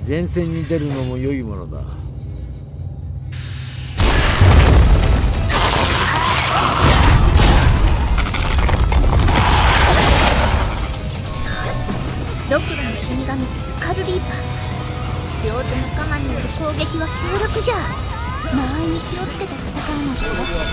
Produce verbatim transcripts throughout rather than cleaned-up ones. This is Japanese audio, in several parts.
前線に出るのも良いものだ。 ドキュラの死神スカルリーパー。両手仲間による攻撃は強力じゃ。間合いに気をつけて戦うのじゃよ。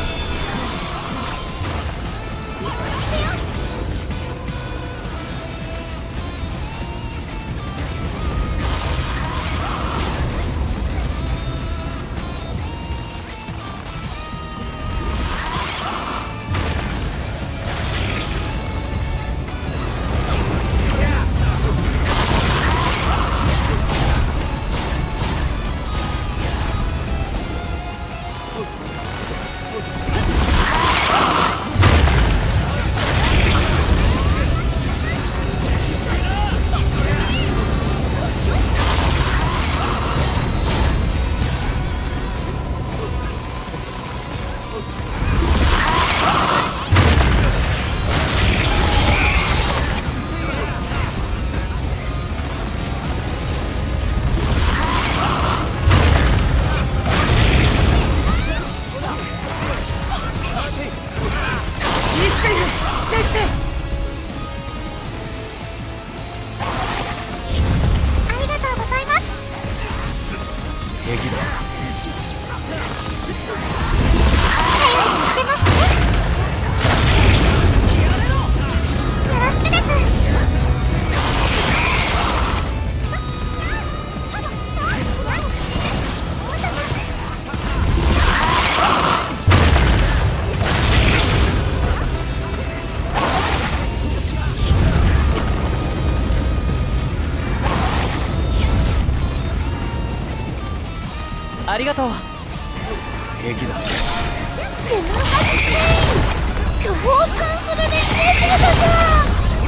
ありがとう。 平気だ。 ジェノバスチェイン共感するレッテーシートじゃ。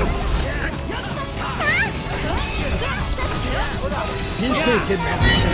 新政権の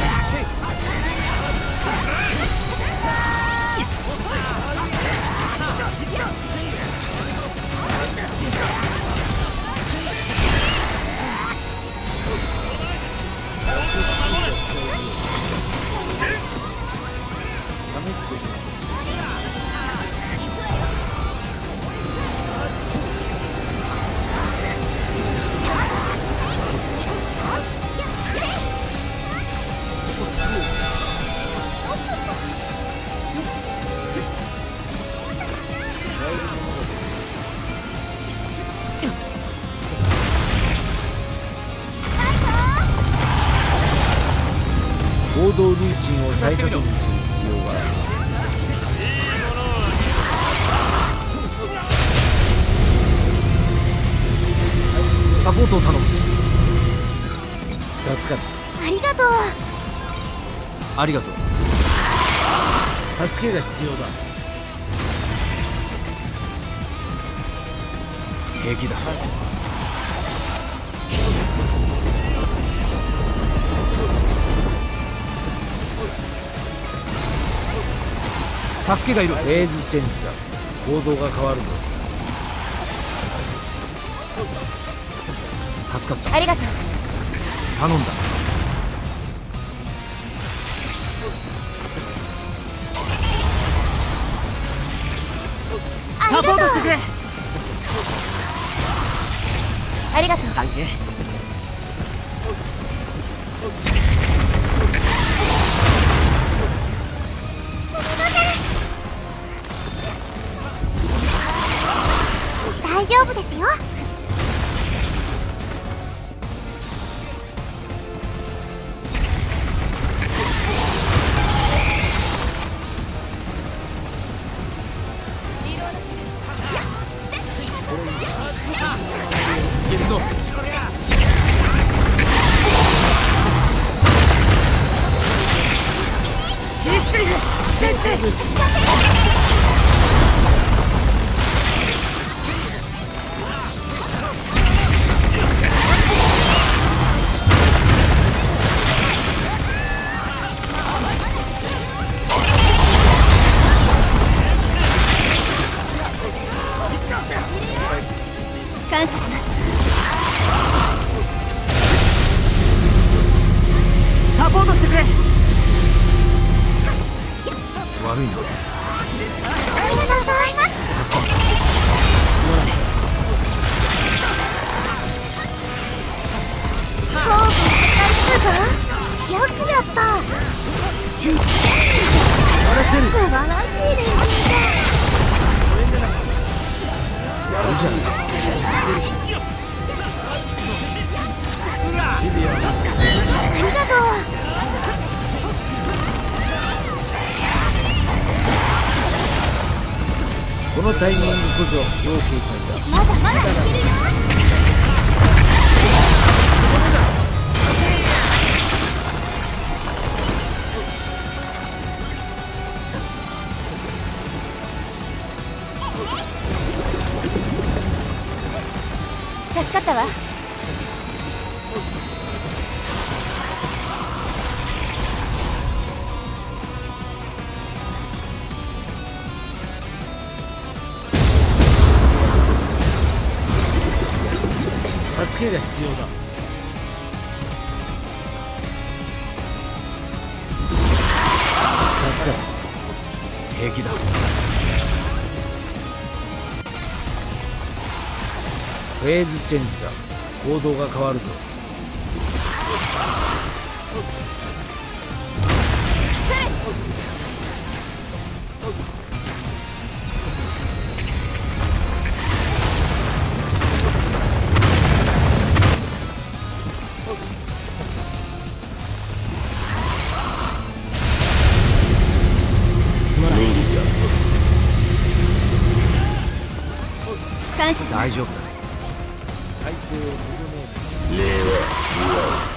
行動ルーチンを再確認する必要がある。サポートを頼む。助かる。 ありがとう。 ありがとう。助けが必要だ。平気だ。助けがいる。フェーズチェンジだ。行動が変わるぞ。助かった。 ありがとう。 頼んだ。 サポートしてくれ。 ありがとう。 サンキュー。 大丈夫ですよ。 いるぞ。 感謝します。 このタイミングこそ要警戒だ。 まだまだいるよ。助かったわ。 助けが必要だ。助かる。平気だ。フェーズチェンジだ。行動が変わるぞ。 感謝します。 大丈夫だ。体勢を整える。礼は祝う。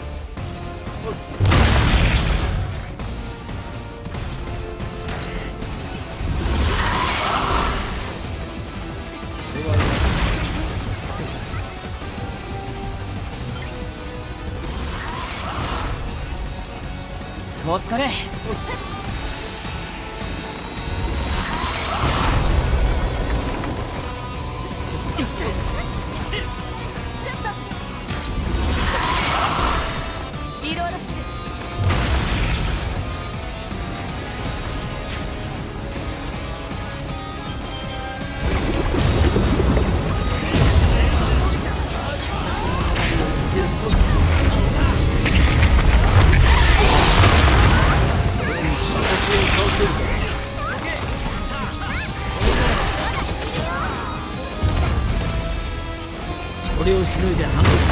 お疲れ。 これをしのいで反撃攻撃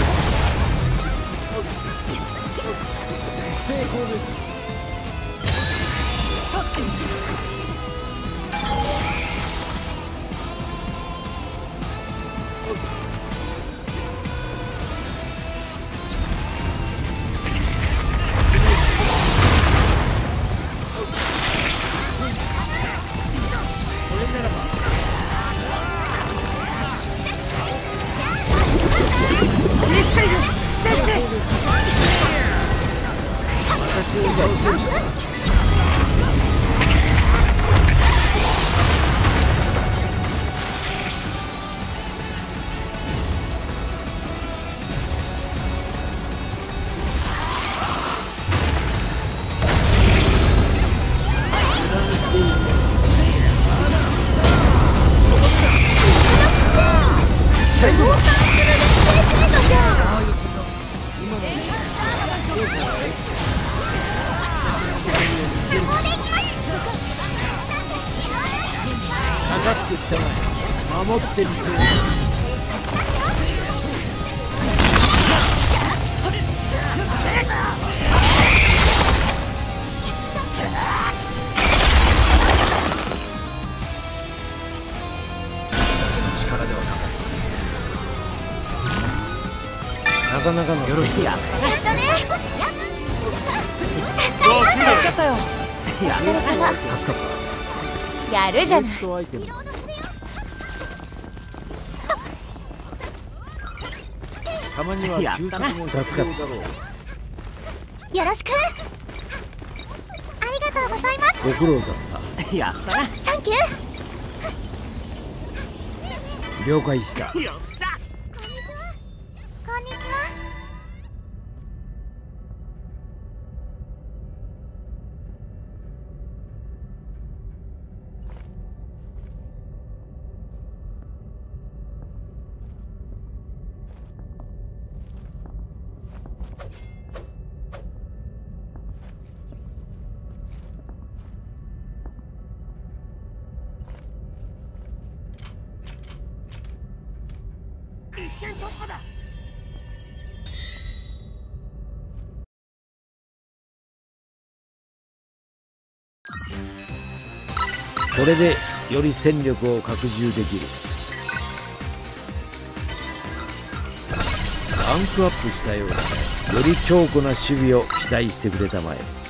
成功です。私を倒せるし。かかってきたまえ。守ってみせる。力ではなかった。なかなかのよろしく。やったね。 助かったよ。 お疲れ様。 助かった。 やるじゃない。 たまには休息も必要だろう。 よろしく。ありがとうございます。 ご苦労だった。 やったな。 サンキュー。 了解した。 よっしゃ。 こんにちは。 これでより戦力を拡充できる。ランクアップしたようだ。より強固な守備を期待してくれたまえ。